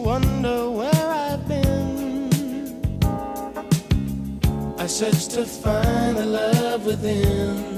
wonder where I've been. I search to find the love within.